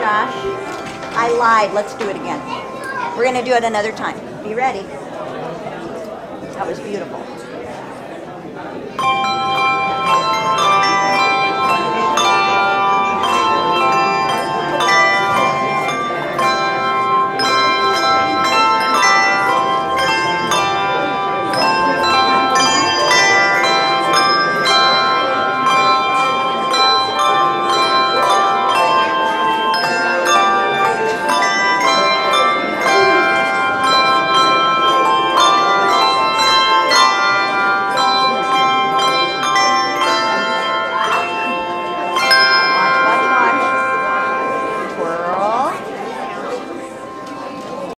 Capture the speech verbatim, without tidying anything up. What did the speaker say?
gosh. I lied. Let's do it again. We're going to do it another time. Be ready. That was beautiful.